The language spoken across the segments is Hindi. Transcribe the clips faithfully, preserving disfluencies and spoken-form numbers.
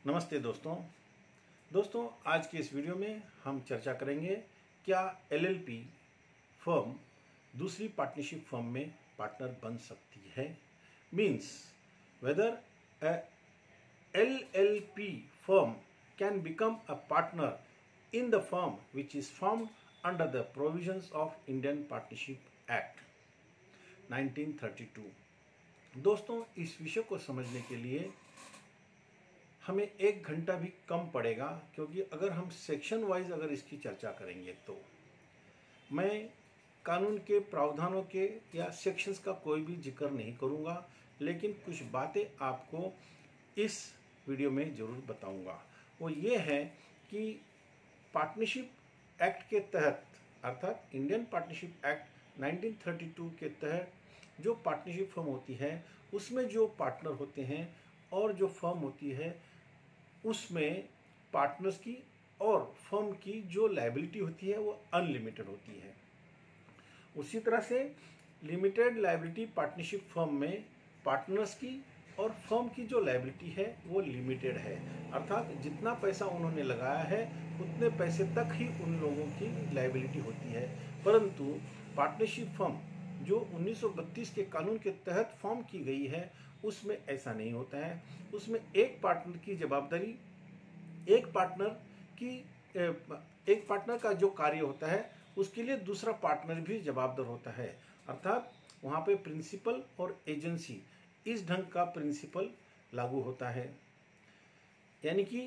नमस्ते दोस्तों दोस्तों आज के इस वीडियो में हम चर्चा करेंगे क्या एलएलपी फर्म दूसरी पार्टनरशिप फर्म में पार्टनर बन सकती है। Means whether a LLP firm can become a partner in the firm which is formed under the provisions of Indian Partnership Act nineteen thirty two. दोस्तों इस विषय को समझने के लिए हमें एक घंटा भी कम पड़ेगा, क्योंकि अगर हम सेक्शन वाइज अगर इसकी चर्चा करेंगे तो मैं कानून के प्रावधानों के या सेक्शंस का कोई भी जिक्र नहीं करूंगा, लेकिन कुछ बातें आपको इस वीडियो में ज़रूर बताऊंगा। वो ये है कि पार्टनरशिप एक्ट के तहत अर्थात Indian Partnership Act nineteen thirty two के तहत जो पार्टनरशिप फर्म होती है उसमें जो पार्टनर होते हैं और जो फर्म होती है उसमें पार्टनर्स की और फर्म की जो लायबिलिटी होती है वो अनलिमिटेड होती है। उसी तरह से लिमिटेड लायबिलिटी पार्टनरशिप फर्म में पार्टनर्स की और फर्म की जो लायबिलिटी है वो लिमिटेड है, अर्थात जितना पैसा उन्होंने लगाया है उतने पैसे तक ही उन लोगों की लायबिलिटी होती है। परंतु पार्टनरशिप फर्म जो उन्नीस सौ बत्तीस के कानून के तहत फॉर्म की गई है उसमें ऐसा नहीं होता है। उसमें एक पार्टनर की जवाबदारी एक पार्टनर की एक पार्टनर का जो कार्य होता है उसके लिए दूसरा पार्टनर भी जवाबदार होता है, अर्थात वहाँ पे प्रिंसिपल और एजेंसी इस ढंग का प्रिंसिपल लागू होता है। यानी कि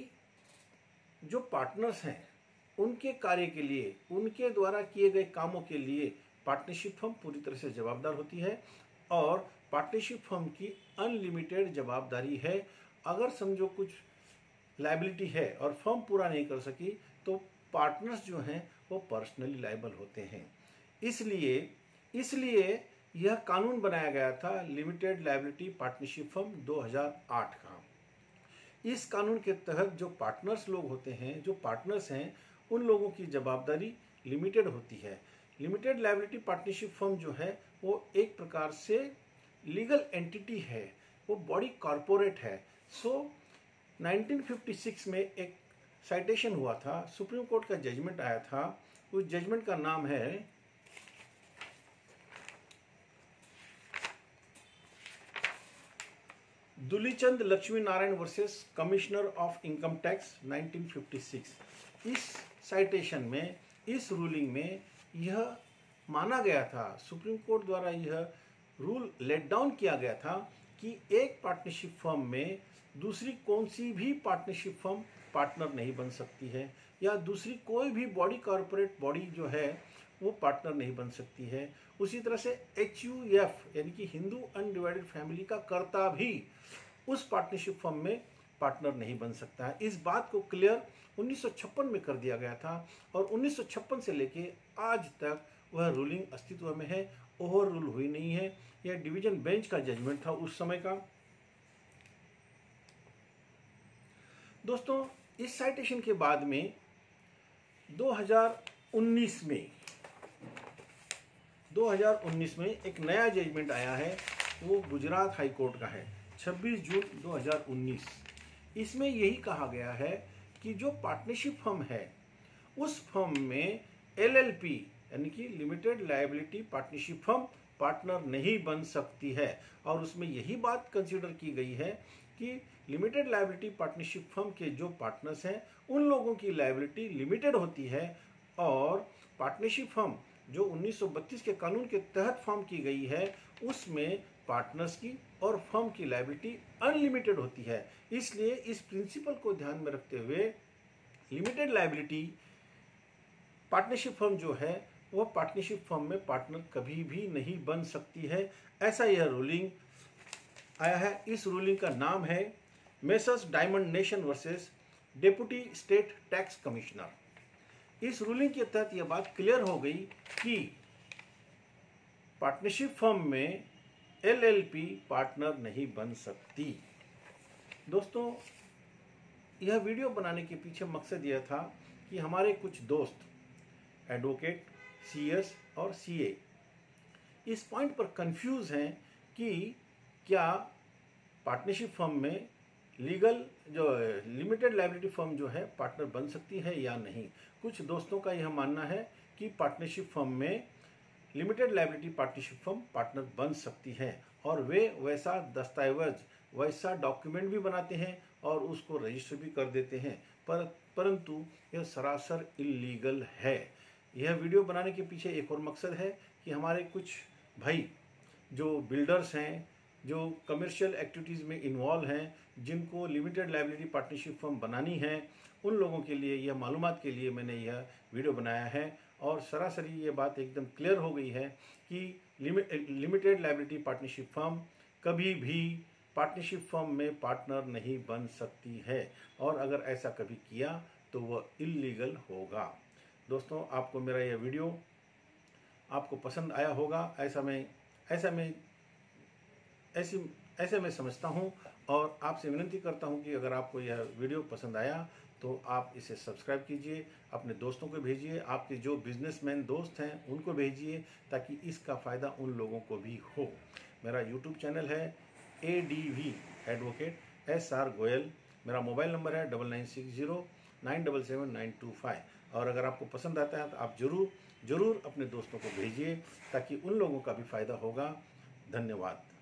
जो पार्टनर्स हैं उनके कार्य के लिए उनके द्वारा किए गए कामों के लिए पार्टनरशिप फर्म पूरी तरह से जवाबदार होती है और पार्टनरशिप फर्म की अनलिमिटेड जवाबदारी है। अगर समझो कुछ लायबिलिटी है और फर्म पूरा नहीं कर सकी तो पार्टनर्स जो हैं वो पर्सनली लायबल होते हैं। इसलिए इसलिए यह कानून बनाया गया था लिमिटेड लायबिलिटी पार्टनरशिप फर्म दो हज़ार आठ का। इस कानून के तहत जो पार्टनर्स लोग होते हैं जो पार्टनर्स हैं उन लोगों की जवाबदारी लिमिटेड होती है। लिमिटेड लायबिलिटी पार्टनरशिप फर्म जो है वो एक प्रकार से लीगल एंटिटी है, वो बॉडी कॉरपोरेट है। सो नाइनटीन फिफ्टी सिक्स में एक साइटेशन हुआ था, सुप्रीम कोर्ट का जजमेंट आया था। उस जजमेंट का नाम है Dulichand Laxmi Narayan versus commissioner of income tax nineteen fifty six. इस साइटेशन में इस रूलिंग में यह माना गया था, सुप्रीम कोर्ट द्वारा यह रूल लेट डाउन किया गया था कि एक पार्टनरशिप फर्म में दूसरी कौन सी भी पार्टनरशिप फर्म पार्टनर नहीं बन सकती है, या दूसरी कोई भी बॉडी कॉर्पोरेट बॉडी जो है वो पार्टनर नहीं बन सकती है। उसी तरह से एच यू एफ यानी कि हिंदू अनडिवाइडेड फैमिली का कर्ता भी उस पार्टनरशिप फर्म में पार्टनर नहीं बन सकता है। इस बात को क्लियर उन्नीस सौ छप्पन में कर दिया गया था और उन्नीस सौ छप्पन से लेके आज तक वह रूलिंग अस्तित्व में है, ओवर रूल हुई नहीं है। यह डिवीजन बेंच का जजमेंट था उस समय का। दोस्तों इस साइटेशन के बाद में दो हज़ार उन्नीस में दो हज़ार उन्नीस में एक नया जजमेंट आया है, वो गुजरात हाई कोर्ट का है, छब्बीस जून दो हज़ार उन्नीस। इसमें यही कहा गया है कि जो पार्टनरशिप फर्म है उस फर्म में एलएलपी यानी कि limited liability partnership firm partner नहीं बन सकती है। और उसमें यही बात कंसीडर की गई है कि लिमिटेड लायबिलिटी पार्टनरशिप फर्म के जो पार्टनर्स हैं उन लोगों की लायबिलिटी लिमिटेड होती है और पार्टनरशिप फर्म जो उन्नीस सौ बत्तीस के कानून के तहत फॉर्म की गई है उसमें पार्टनर्स की और फर्म की लायबिलिटी अनलिमिटेड होती है। इसलिए इस प्रिंसिपल को ध्यान में रखते हुए लिमिटेड लायबिलिटी पार्टनरशिप फर्म जो है वह पार्टनरशिप फर्म में पार्टनर कभी भी नहीं बन सकती है। ऐसा यह रूलिंग आया है। इस रूलिंग का नाम है messrs Diamond Nation versus deputy state tax commissioner. इस रूलिंग के तहत यह बात क्लियर हो गई कि पार्टनरशिप फर्म में एलएलपी पार्टनर नहीं बन सकती। दोस्तों यह वीडियो बनाने के पीछे मकसद यह था कि हमारे कुछ दोस्त एडवोकेट, सीएस और सीए इस पॉइंट पर कंफ्यूज हैं कि क्या पार्टनरशिप फर्म में लीगल जो लिमिटेड लायबिलिटी फर्म जो है पार्टनर बन सकती है या नहीं। कुछ दोस्तों का यह मानना है कि पार्टनरशिप फर्म में limited liability partnership firm partner बन सकती है और वे वैसा दस्तावेज वैसा डॉक्यूमेंट भी बनाते हैं और उसको रजिस्टर भी कर देते हैं, पर परंतु यह सरासर इलीगल है। यह वीडियो बनाने के पीछे एक और मकसद है कि हमारे कुछ भाई जो बिल्डर्स हैं, जो कमर्शियल एक्टिविटीज़ में इन्वॉल्व हैं, जिनको लिमिटेड लायबिलिटी पार्टनरशिप फर्म बनानी है, उन लोगों के लिए यह मालूमात के लिए मैंने यह वीडियो बनाया है। और सरासरी ये बात एकदम क्लियर हो गई है कि लिमिटेड लायबिलिटी पार्टनरशिप फर्म कभी भी पार्टनरशिप फर्म में पार्टनर नहीं बन सकती है, और अगर ऐसा कभी किया तो वह इल्लीगल होगा। दोस्तों, आपको मेरा यह वीडियो आपको पसंद आया होगा, ऐसा मैं ऐसा मैं ऐसी ऐसे मैं समझता हूं, और आपसे विनती करता हूं कि अगर आपको यह वीडियो पसंद आया तो आप इसे सब्सक्राइब कीजिए, अपने दोस्तों को भेजिए, आपके जो बिजनेसमैन दोस्त हैं उनको भेजिए, ताकि इसका फ़ायदा उन लोगों को भी हो। मेरा यूट्यूब चैनल है A D V advocate S R Goyal. मेरा मोबाइल नंबर है double nine six zero nine double seven nine two five. और अगर आपको पसंद आता है तो आप ज़रूर ज़रूर अपने दोस्तों को भेजिए, ताकि उन लोगों का भी फ़ायदा होगा। धन्यवाद।